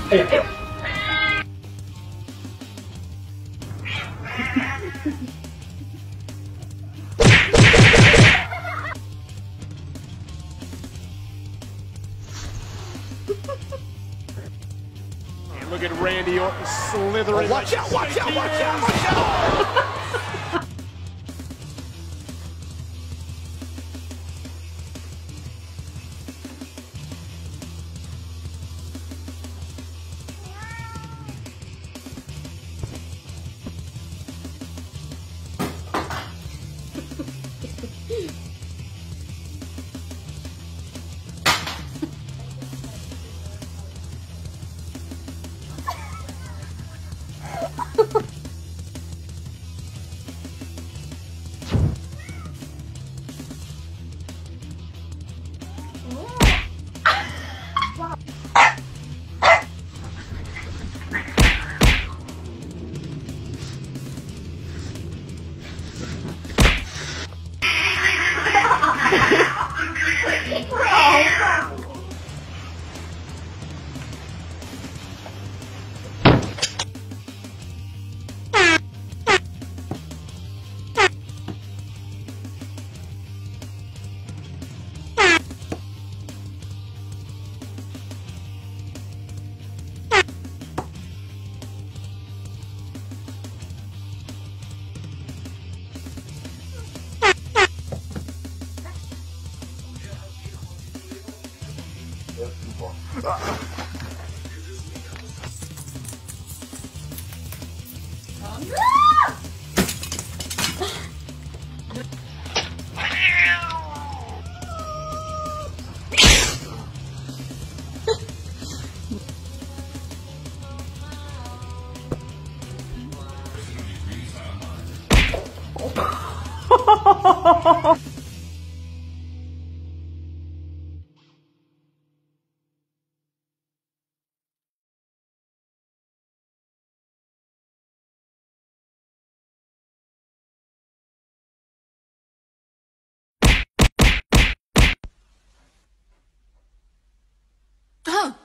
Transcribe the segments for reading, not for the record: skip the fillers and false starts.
哎呀，哎呦！ Look at Randy Orton slithering. Oh, watch out, watch out, watch out, watch out! Oh.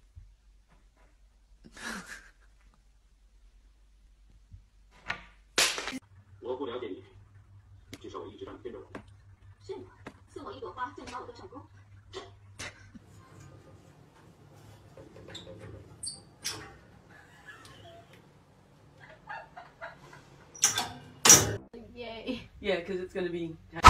我不了解你，至少我一直让你跟着我。是吗？送我一朵花就能把我做成功？ Yay. Yeah, because it's going to be...